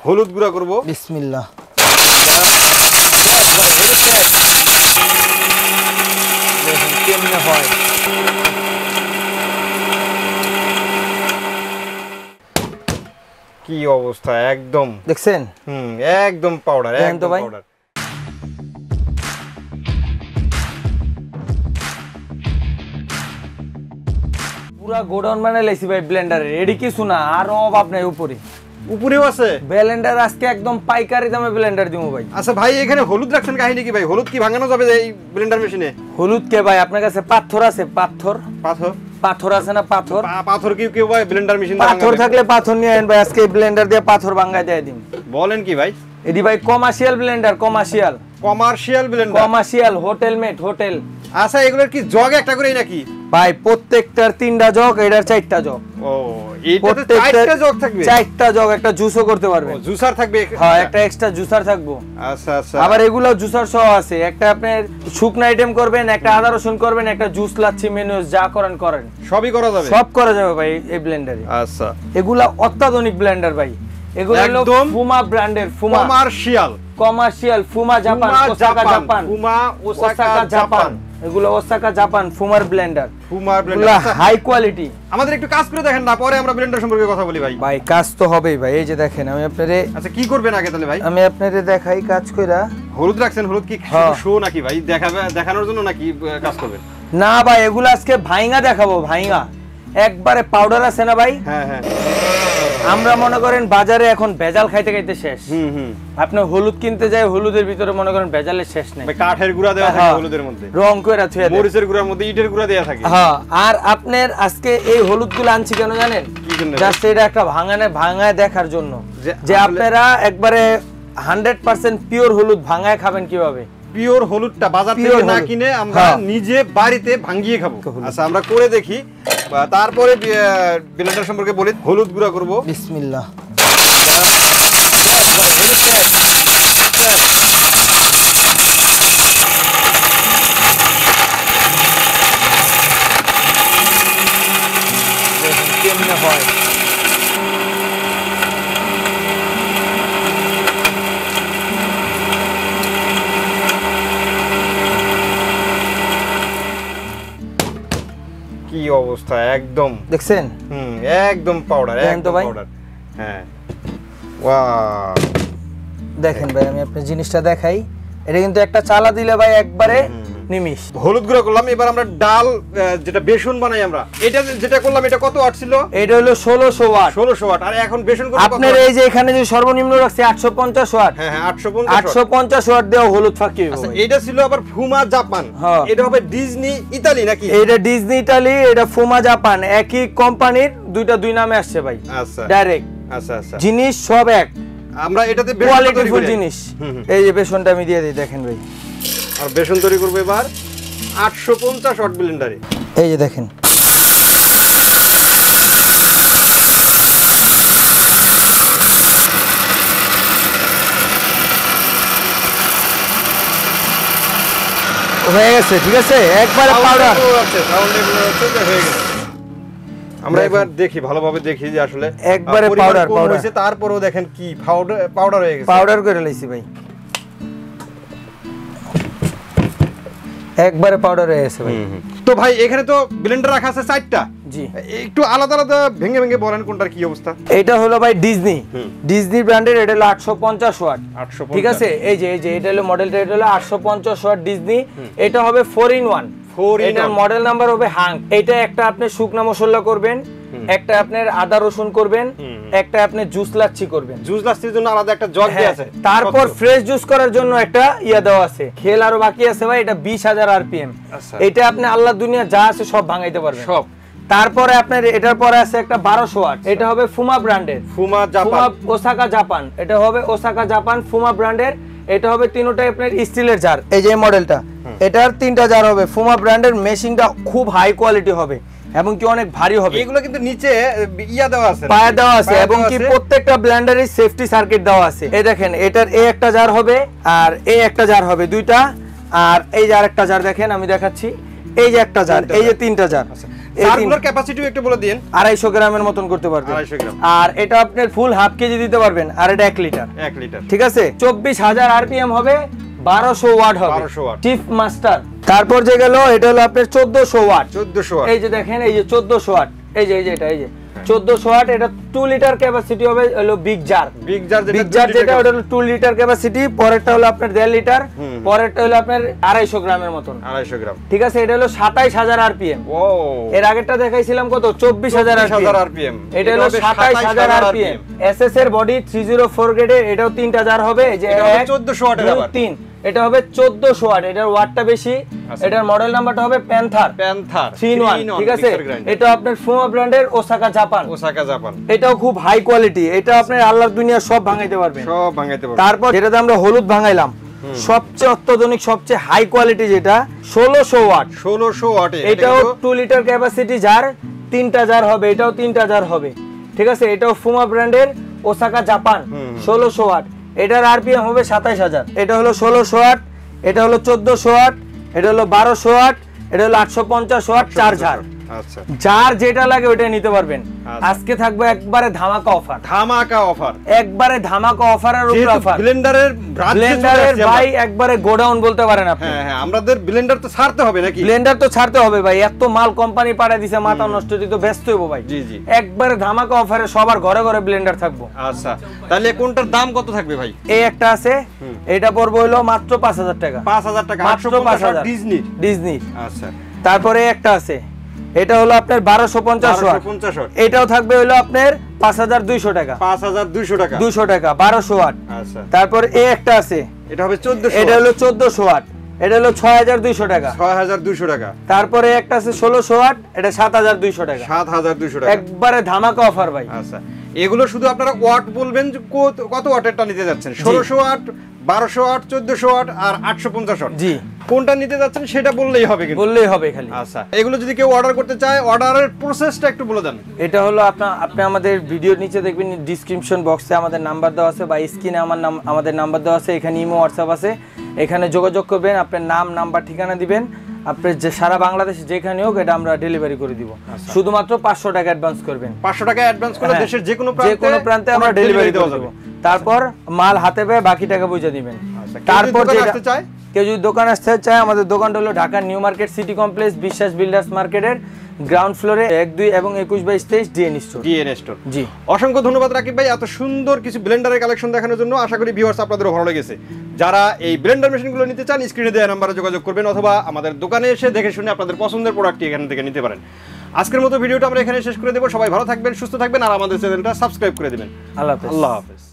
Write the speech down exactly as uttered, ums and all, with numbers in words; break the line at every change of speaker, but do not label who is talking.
হলুদ গুঁড়া করব।
বিসমিল্লাহ। কেমনে হয়
কি অবস্থা, একদম
দেখছেন?
হুম একদম পাউডার, একদম পাউডার।
পুরা গোডাউন মানে লাইছি ভাই ব্লেন্ডারে। এডি কিছু না, আর অভাব নাই। উপরে
উপরেও আছে
ব্লেন্ডার। আজকে একদম পাইকারি দামে ব্লেন্ডার দিমু ভাই।
আচ্ছা ভাই, এখানে হলুদ রাখছেন কাহিনী কি ভাই? হলুদ কি ভাঙানো যাবে এই ব্লেন্ডার মেশিনে?
হলুদ কে ভাই আপনার কাছে পাথর আছে? পাথর
পাথর
পাথর আছে না? পাথর
পাথর কি কেউ ভাই ব্লেন্ডার মেশিন
পাথর থাকলে পাথর নিয়ে আইন ভাই। আজকে ব্লেন্ডার দিয়ে পাথর ভাঙায় দিয়ে দিন।
বলেন কি ভাই?
এডি ভাই commercial blender. Commercial
commercial blender.
Commercial hotel মেট হোটেল।
আচ্ছা এগুলোর কি জগ একটা করেই নাকি
ভাই? প্রত্যেকটার তিনটা জগ, এটার চারটা জগ।
ও এইটাতে চারটা জগ থাকবে?
চারটা জগ, একটা জুসও করতে পারবে।
ও জুসার থাকবে?
হ্যাঁ, একটা এক্সট্রা জুসার থাকবো।
আচ্ছা আচ্ছা।
আবার এগুলো জুসার সহ আছে। একটা আপনার শুকনো আইটেম করবেন, একটা আদা রসুন করবেন, একটা জুস লাচ্ছি মেনুস যা করেন করেন
সবই করা যাবে?
সব করা যাবে ভাই এই ব্লেন্ডারে।
আচ্ছা
এগুলা অত্যাধুনিক ব্লেন্ডার ভাই। এগুলো হলো ফুমা ব্র্যান্ডের। Fuma
commercial.
Commercial Fuma Japan, Osaka Japan.
Fuma Osaka Japan.
এগুলো ওসাকা জাপান ফুমার ব্লেন্ডার।
ফুমার ব্লেন্ডার
হাই কোয়ালিটি।
আমাদের একটু কাজ করে দেখেন না, পরে আমরা ব্লেন্ডার সম্পর্কে কথা বলি ভাই।
ভাই কাজ তো হবেই ভাই। এই যে দেখেন আমি আপনারে।
আচ্ছা কি করবেন আগে তাহলে ভাই?
আমি আপনারে দেখাই কাজ কইরা।
হলুদ রাখছেন, হলুদ কি শো নাকি ভাই? দেখাবে দেখানোর জন্য নাকি কাজ করবেন?
না ভাই, এগুলো আজকে ভাইঙ্গা দেখাবো। ভাইঙ্গা একবারে পাউডার আছে না ভাই?
হ্যাঁ হ্যাঁ।
আমরা মনে করেন বাজারে এখন ভেজাল খাইতে খাইতে শেষ।
হুম হুম।
আপনি হলুদ কিনতে যাই, হলুদের ভিতরে মনে করেন ভেজালের শেষ নেই।
কাঠের গুঁড়া দেওয়া থাকে হলুদের মধ্যে,
রং কইরা থুয়া দেয়,
মরিচের গুঁড়ার মধ্যে ইটের গুঁড়া দেওয়া থাকে।
হ্যাঁ। আর আপনার আজকে এই হলুদগুলো আনছি কেন জানেন? জাস্ট এটা একটা ভাঙানে ভাঙায় দেখার জন্য যে আপনারা একবারে হান্ড্রেড পার্সেন্ট পিওর হলুদ ভাঙায় খাবেন কিভাবে।
পিওর হলুদটা বাজার থেকে না কিনে আমরা নিজে বাড়িতে ভাঙিয়ে খাবো। আচ্ছা আমরা করে দেখি, তারপরে ব্লেন্ডার সম্পর্কে বলি। হলুদ গুঁড়া করব।
বিসমিল্লাহ। কেমনে হয়
কি অবস্থা, একদম
দেখছেন?
হুম একদম পাউডার, একদম পাউডার। হ্যাঁ ওয়াও।
দেখেন ভাই আমি আপনার জিনিসটা দেখাই। এটা কিন্তু একটা চালা দিলে ভাই একবারে নিমিশ।
হলুদ গুঁড়া করলাম। এবার আমরা ডাল যেটা বেসন বানাই আমরা, এটা যেটা করলাম এটা কত ওয়াট ছিল?
এটা হলো ষোলোশো ওয়াট।
ষোলোশো ওয়াট। আর এখন বেসন করব
আপনার এই যে এখানে যে সর্বনিম্ন রাখছে আটশো পঞ্চাশ ওয়াট।
হ্যাঁ হ্যাঁ আটশো পঞ্চাশ।
আটশো পঞ্চাশ ওয়াট দেওয়া হলুদ ফাঁকি।
আচ্ছা এটা ছিল আবার ফুমা জাপান। এটা হবে ডিজনি ইতালি নাকি?
এটা ডিজনি ইতালি, এটা ফুমা জাপান। একই কোম্পানির, দুইটা দুই নামে আসছে ভাই।
আচ্ছা
ডাইরেক্ট।
আচ্ছা আচ্ছা।
জিনিস সব এক।
আমরা এটাতে
কোয়ালিটিফুল জিনিস। এই যে বেসনটা আমি দিয়ে দিই দেখেন ভাই।
আর বেসন তৈরি করব এবার আটশো পঞ্চাশ ওয়াট ব্লেন্ডারে।
এই যে দেখেন হয়ে গেছে। ঠিক আছে, একবারে পাউডার
আছে, সাউন্ডে হচ্ছে যে হয়ে গেছে। আমরা এবার দেখি ভালোভাবে দেখি যে আসলে
একবারে পাউডার পাউডার
হয়েছে। তারপরেও দেখেন কি পাউডার পাউডার হয়ে গেছে।
পাউডার করে লাইছি ভাই, একবারে পাউডার হয়ে গেছে ভাই।
তো ভাই এখানে তো ব্লেন্ডার রাখা আছে চারটা।
জি।
একটু আলাদা আলাদা ভেঙে ভেঙে বলেন কোনটার কি অবস্থা।
এটা হলো ভাই ডিজনি, ডিজনি ব্র্যান্ডের। এটা হলো আটশো পঞ্চাশ ওয়াট। ঠিক আছে, এই যে এই যে এটা হলো মডেলটা, এটা হলো আটশো পঞ্চাশ ওয়াট ডিজনি। এটা হবে ফোর ইন ওয়ান। এটার মডেল নাম্বার হবে হাঙ্ক। এটা একটা আপনি শুকনা মশলা করবেন, একটা আপনার আদা রসুন করবেন, একটা আপনি জুস লাচ্ছি করবেন।
জুস লাচ্ছির জন্য আলাদা একটা জগ দেয়া আছে।
তারপর ফ্রেশ জুস করার জন্য একটা ইয়া দেওয়া আছে। খেল আরো বাকি আছে ভাই। এটা বিশ হাজার আরপিএম। এটা আপনি আল্লাহ দুনিয়া যা আছে সব ভাঙাইতে পারবেন সব। তারপরে আপনার এটার পরে আছে একটা বারোশো ওয়াট। এটা হবে ফুমা ব্র্যান্ডের।
Fuma Japan,
Osaka Japan. এটা হবে ওসাকা জাপান ফুমা ব্র্যান্ডের। এটা হবে তিনটাই আপনার স্টিলের জার। এই যে মডেলটা, এটার তিনটা জার হবে ফুমা ব্র্যান্ডের। মেশিনটা খুব হাই কোয়ালিটি হবে এবং কি অনেক ভারী হবে।
এগুলো কিন্তু নিচে ইয়া দেওয়া আছে,
পায়া দেওয়া আছে এবং কি প্রত্যেকটা ব্লেন্ডারে সেফটি সার্কিট দেওয়া আছে। এই দেখেন এটার এই একটা জার হবে আর এই একটা জার হবে, দুইটা। আর এই যে আরেকটা জার দেখেন আমি দেখাচ্ছি। এই যে একটা জার, এই যে তিনটা জার।
জারগুলোর ক্যাপাসিটিও একটু বলে দিন।
আড়াইশো গ্রামের মতন করতে পারবেন।
আড়াইশো গ্রাম।
আর এটা আপনার ফুল হাফ কেজি দিতে পারবেন, আর এটা এক লিটার।
এক লিটার।
ঠিক আছে, চব্বিশ হাজার আরপিএম হবে, বারোশো ওয়াট হবে,
বারোশো ওয়াট।
Chief master. তারপর যে গেল এটা হলো আপনার চোদ্দশো ওয়াট।
চোদ্দশো ওয়াট।
এই যে দেখেন, এই যে চোদ্দশো ওয়াট, এই যে এই যে এটা, এই যে চোদ্দশো ওয়াট। এটা টু লিটার ক্যাপাসিটি হবে, হলো বিগ জার।
বিগ জার যেটা
বিগ জার যেটা ওটা হলো টু লিটার ক্যাপাসিটি। পরেরটা হলো আপনার দেড় লিটার, পরেরটা হলো আপনার আড়াইশো গ্রামের মতন।
আড়াইশো গ্রাম।
ঠিক আছে, এটা হলো সাতাইশ হাজার আরপিএম।
ও,
এর আগেরটা দেখাইছিলাম কত, চব্বিশ হাজার আরপিএম। এটা হলো সাতাইশ হাজার আরপিএম। এসএস এর বডি থ্রি ও ফোর গ্রেডের, এটাও তিনটা জার হবে। এই যে
চোদ্দশো ওয়াটের আবার
তিন, এটা হবে চোদ্দশো ওয়াট। এটার ওয়াটটা বেশি। এটার মডেল নাম্বারটা হবে panther
panther
three in one. ঠিক আছে, এটা আপনার ফুমা ব্র্যান্ডের, ওসাকা জাপান।
Osaka Japan.
এটাও খুব হাই কোয়ালিটি। এটা আপনার আল্লাহর দুনিয়া সব ভাঙাইতে পারবেন,
সব ভাঙাইতে পারবেন।
তারপর যেটাতে আমরা হলুদ ভাঙাইলাম, সবচেয়ে অত্যাধুনিক, সবচেয়ে হাই কোয়ালিটি, যেটা ষোলোশো ওয়াট।
ষোলোশো ওয়াটে
এটাও টু লিটার ক্যাপাসিটি জার, তিনটা জার হবে, এটাও তিনটা জার হবে। ঠিক আছে, এটাও ফুমা ব্র্যান্ডের, ওসাকা জাপান, ষোলোশো ওয়াট। এটার আরপিএম হবে সাতাইশ হাজার। এটা হলো ষোলোশো ওয়াট, এটা হলো চোদ্দশো ওয়াট, এটা হলো বারোশো ওয়াট, এটা হলো আটশো পঞ্চাশ ওয়াট, চার জার।
আচ্ছা,
যার যেটা লাগে ওটা নিতে পারবেন। আজকে থাকবে একবারে ধামাকা অফার।
ধামাকা অফার,
একবারে ধামাকা অফারের উপর অফার।
ব্লেন্ডারের
ব্লেন্ডারের ভাই একবারে গোডাউন বলতে পারেন আপনি।
হ্যাঁ হ্যাঁ, আমাদের ব্লেন্ডার তো ছাড়তে হবে নাকি?
ব্লেন্ডার তো ছাড়তে হবে ভাই, এত মাল কোম্পানি পাঠিয়ে দিছে, মাথা নষ্ট দিতে ব্যস্ত হইব ভাই।
জি জি,
একবারে ধামাকা অফারে সবার ঘরে ঘরে ব্লেন্ডার থাকবো।
আচ্ছা, তাহলে কোনটার দাম কত থাকবে ভাই?
এই একটা আছে, এটা পড়বে হলো মাত্র পাঁচ হাজার টাকা।
পাঁচ হাজার টাকা,
মাত্র পাঁচ হাজার।
Disney
Disney.
আচ্ছা,
তারপরে একটা আছে, এটা হলো আপনার বারোশো পঞ্চাশ ওয়াট। এটাও থাকবে হলো আপনার পাঁচ হাজার দুইশো টাকা।
পাঁচ হাজার দুইশো টাকা,
দুইশো টাকা, বারোশো ওয়াট।
আচ্ছা,
তারপর এই একটা আছে,
এটা হবে চোদ্দশো।
এটা হলো চোদ্দশো ওয়াট, এটা হলো ছয় হাজার দুইশো টাকা।
ছয় হাজার দুইশো টাকা।
তারপরে একটা আছে ষোলোশো ওয়াট, এটা সাত হাজার দুইশো টাকা।
সাত হাজার দুইশো টাকা,
একবারে ধামাকা অফার ভাই।
আচ্ছা, এগুলো শুধু আপনারা ওয়াট বলবেন যে কত কত ওয়াটেরটা নিতে যাচ্ছেন। ষোলোশো ওয়াট, বারোশো ওয়াট, চোদ্দশো ওয়াট আর আটশো পঞ্চাশ ওয়াট।
জি,
কোনটা নিতে যাচ্ছেন সেটা বললেই হবে, কিন্তু
বললেই হবে খালি।
আচ্ছা, এগুলো যদি কেউ অর্ডার করতে চায়, অর্ডারের প্রসেসটা একটু বলে দেন।
এটা হলো আপনার, আপনি আমাদের ভিডিওর নিচে দেখবেন ডিসক্রিপশন বক্সে আমাদের নাম্বার দেওয়া আছে, বা স্ক্রিনে আমার নাম আমাদের নাম্বার দেওয়া আছে। এখানে ইমো, হোয়াটসঅ্যাপ আছে, এখানে যোগাযোগ করবেন, আপনার নাম, নাম্বার, ঠিকানা দিবেন। আপনি যে সারা বাংলাদেশে যেখানে হোক এটা আমরা ডেলিভারি করে দিব। শুধুমাত্র পাঁচশো টাকা অ্যাডভান্স করবেন।
পাঁচশো টাকা অ্যাডভান্স করলে দেশের যে কোনো
যে কোনো প্রান্তে আমরা ডেলিভারি দেওয়া যাবে। তারপর মাল হাতে পেয়ে বাকি টাকা বুঝে দিবেন। তারপর কেউ যদি দোকান আসতে চায়, আমাদের দোকানটা হলো ঢাকার New Market City Complex, Biswas builders মার্কেটের গ্রাউন্ড ফ্লোরে এক দুই এবং একুশ বাইশ তেইশ ডিএন স্টোর।
DN store.
জি,
অসংখ্য ধন্যবাদ রাকিব ভাই এত সুন্দর কিছু ব্লেন্ডারের কালেকশন দেখানোর জন্য। আশা করি ভিউয়ার্স আপনাদের ভালো লেগেছে। যারা এই ব্লেন্ডার মেশিনগুলো নিতে চান, স্ক্রিনে দেওয়া নাম্বারে যোগাযোগ করবেন, অথবা আমাদের দোকানে এসে দেখে শুনে আপনাদের পছন্দের প্রোডাক্টটি এখান থেকে নিতে পারেন। আজকের মতো ভিডিওটা আমরা এখানে শেষ করে দেবো। সবাই ভালো থাকবেন, সুস্থ থাকবেন, আর আমাদের চ্যানেলটা সাবস্ক্রাইব করে দিবেন।
আল্লাহ হাফেজ।
আল্লাহ হাফেজ।